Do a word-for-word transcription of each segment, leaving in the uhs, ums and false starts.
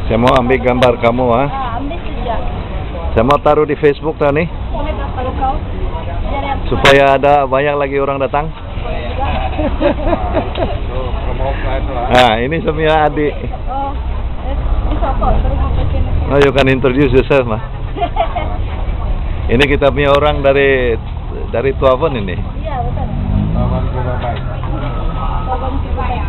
Saya mau ambil gambar kamu, ha? Ah, ambil saja. Saya mau taruh di Facebook tau ni, Boleh tak kalau kau? supaya ada banyak lagi orang datang. Ah, ini semua adik. Oh, ini siapa? Terus apa sini? Oh, you can introduce yourself, mah. Ini kita punya orang dari dari Tuavon ini. Iya, betul. Kawan Kibabaig. Kawan Kibabaig.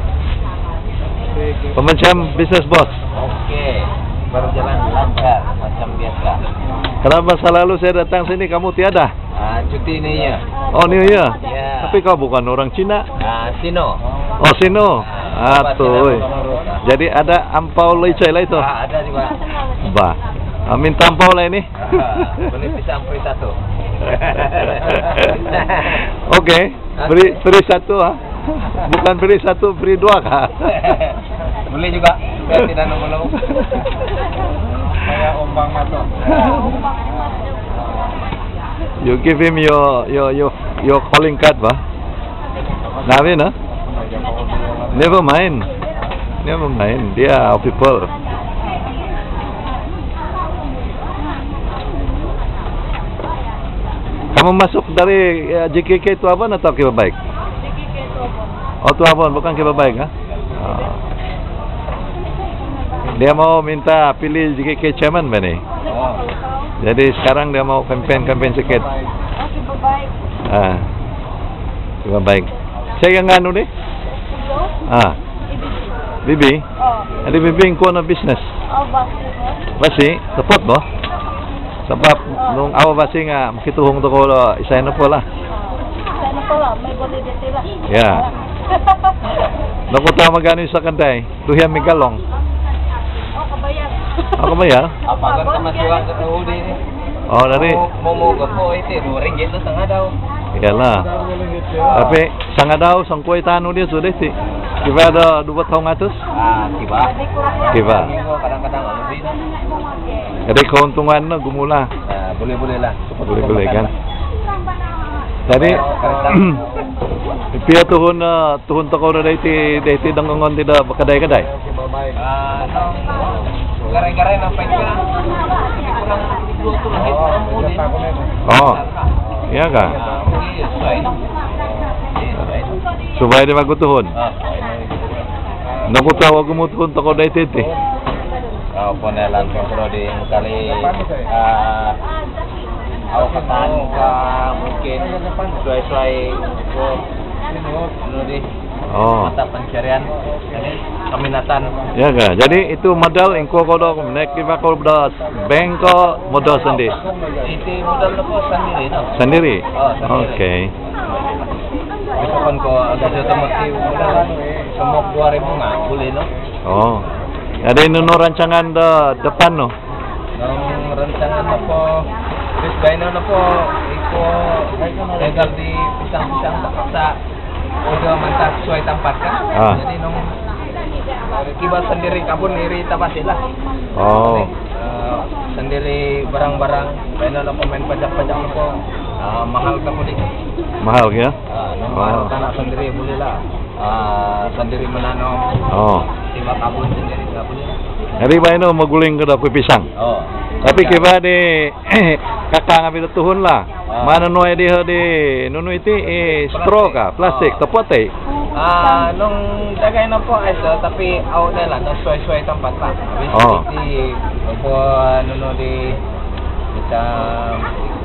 Pemacam bisnes bos. Oke, berjalan lancar macam biasa. Karena masa lalu saya datang sini kamu tiada. Ah, cuti ini ya. Oh, New Year. Ya. Tapi kau bukan orang Cina. Ah, Sino. Oh, Sino. Ah, tuh. Jadi ada ampau lecai lah itu. Ah, ada juga. Bah. Ah, minta ampau lah ini. Ah, boleh pisang free satu. Oke, beri beri satu, ah. Bukan beri satu, beri dua kah? Boleh juga. Saya tidak nunggu-nunggu. Saya ombang masuk. You give him your your your your calling card, bah. Nabi, na? Never mind. Never mind. Dia our people. Kamu masuk dari uh, J K K Tuavon atau Kibabaig? J K K Tuavon. Oh, Tuavon, bukan Kibabaig, ha? Oh. Dia mau minta pilih J K K Chairman ba ni? Oh. Jadi sekarang dia mau campaign-campaign sikit. Oh, Kibabaig. Ah. Kibabaig. Saya yang anu ni? Ah. Bibi. Oh. Ada bibi ko na business. Oh, basi. Basi, tepat ba? Sebab nung awa basi nga makituhong to ko isay na po la. Sana pala, may boleh dia sila. Ya. Naku tayo magano sa kanday. Duhiya Megalong. Oh, kabayan. Ako ba ya? Apa kan kemasukan ke Saudi ini? Oh, dari. Mau mau ke po itu dua ringgit lah setengah daw. Iyalah. Tapi sanga daw sang kuy tano dia sudah sih. Kiba ada dua tahun atas. Ah, tiba. Kiba. Kadang-kadang lebih. Jadi keuntungan na gumula. Nah, boleh-boleh lah. Boleh-boleh kan. Jadi pia tuhun na tuhun to ko na dati dati Donggongon tidak kadai-kadai. Ah, garai-garai nampak itu. Kurang dua puluh ringgit. Oh. Iya ka? Supaya dia bagus tuhun. Naku tawa gumutuhon to ko dati ti. Oh, ponelan kontrol di kali ah awakatan ka mungkin sesuai-sesuai di Oh. mata pencarian keminatan. Ya ka? Jadi itu modal engko ko do nek kiba ko do bank ko modal sendiri. Itu modal po sendiri no. Sendiri. Oh, sendiri. Okay. Besok kan ko agak otomotif modal semua dua ribu nggak boleh no. Oh. Ada inu no rancangan do depan no. Nang rancangan na po bis bayno na po iko legal di pisang-pisang sa udah mantap sesuai tempat kan. Ah. Jadi nung kiba sendiri kabun iri tapasin lah. Oh. Uh, sendiri barang-barang bayno na po main pajak-pajak na po uh, mahal ka po di. Mahal ya? Uh, nung Oh. tanah sendiri boleh lah. Uh, sendiri menanam. Oh. Kiba kabun sendiri nggak boleh. Jadi ba ino maguling ko do pisang. Oh. Tapi kiba di kakak ngambil tuhun lah. Ah. Mana no di di nunu itu eh straw ka, plastik, tepat eh. Ah, nung dagay na po ay so, tapi out na lang, nung suway-suway tempat pa. Habis Oh. di po ano no di macam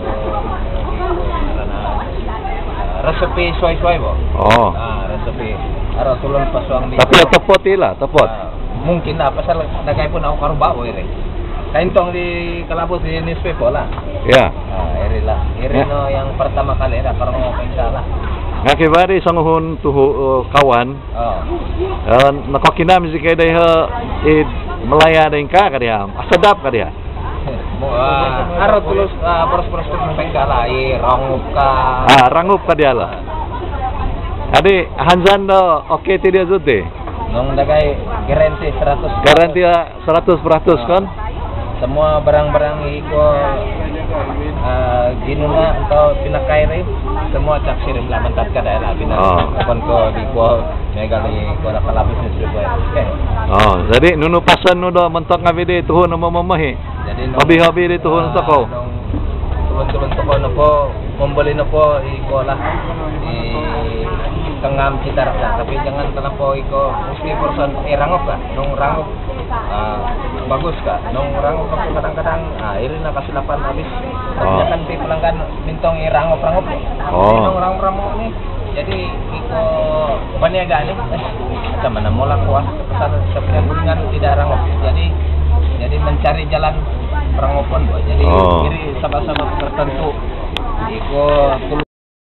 resepi suway-suway po. Oh. Ah, resepi. Araw tulon pasuang di. Tapi ya tepat lah, tepat. Ah, mungkin na pasal dagay po na ako karubaw iri. Kaintong di kalabot di newspaper lah. Ya. Ah, iri lah. Iri Ya. no yang pertama kali na karong ako insala. Nga kiba di sanguhun tuhu uh, kawan. Oh. Uh, nakokinam si kay day ha eh, melaya din ka kadiya. Asadap kadiya. Ah, araw tulus ah, poros-poros ng pengkala, i rangup ka. Ah, rangup kadiya lah. Adi hanzan do okay ti dia zuti. Nung dagay guarantee seratus. Garanti seratus peratus kan? Semua barang-barang iko uh, ginuna atau pinakairi semua cap sirim lah mentat ka dahil bina Oh. kon ko di ko Megali ko na kalabis ni Sabah. Okay. Oh, jadi nunu pasan nu do mentok ngabi di tuhun nama mamahi. Jadi Hobi-hobi di tuhun sa ko. Turun-turun to ko na po, membeli na po iko lah di tengam kita rasa. Tapi jangan kena po iko mesti person eh rangop ka. Nung rangop ah, bagus ka. Nung rangop ako kadang-kadang ah iri na kasilapan habis. Tapi Oh. kan pi pelanggan mintong i rangop-rangop. Oh. Nung rangop-rangop ni jadi iko paniaga ni eh, macam mana mau laku ah pesan sebenarnya bulingan tidak rangop. Jadi jadi mencari jalan rangopon boy. Jadi Oh. kiri sabab-sabab tertentu iko tulu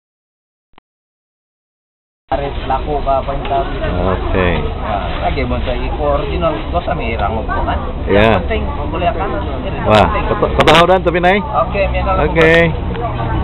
hari laku ka pantau. Oke. Nah, lagi mo sa iko original ko sa may rangop ko kan. Ya. Penting boleh akan. Wah, ketahuan tapi naik. Oke, okay, Oke.